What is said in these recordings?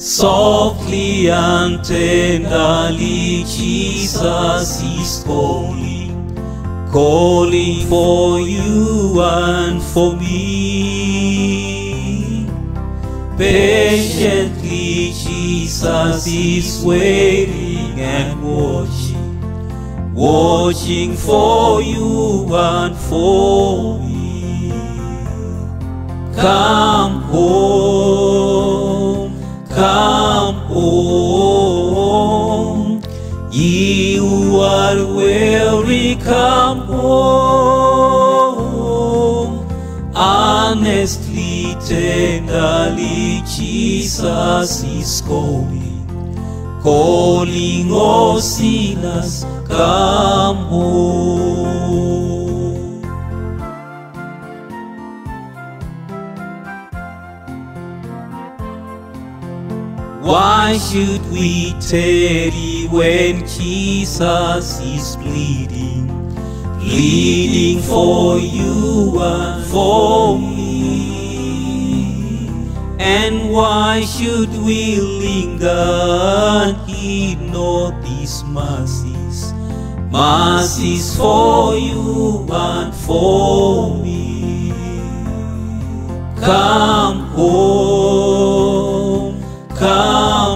Softly and tenderly Jesus is calling, calling for you and for me. Patiently Jesus is waiting and watching, watching for you and for me. Come home, come home, ye who are weary, come home. Honestly, tenderly, Jesus is calling, calling all sinners, come home. Why should we tarry when Jesus is bleeding, pleading for you and for me? And why should we linger and heed not these mercies, mercies for you and for me? Come home, come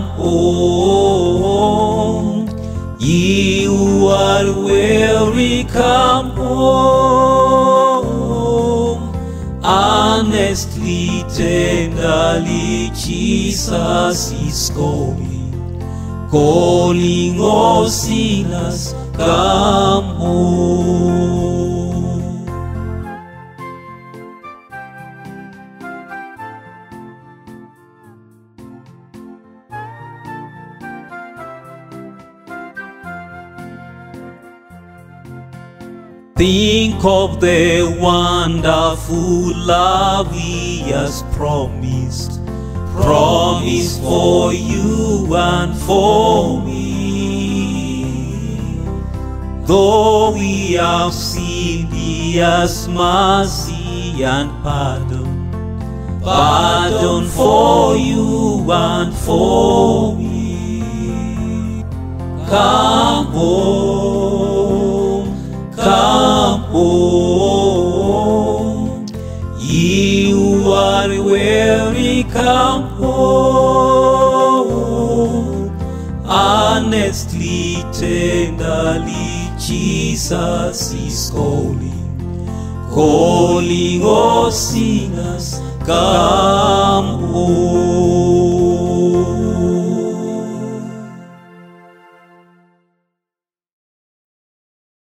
home, ye who are weary, come home. Honestly, tenderly, Jesus is calling, calling all sinners, come home. Think of the wonderful love He has promised, promised for you and for me. Though we have sinned, He has mercy and pardon, pardon for you and for me. Come home, come home, ye who are weary, come home. Honestly, tenderly, Jesus is calling, calling all sinners, come home.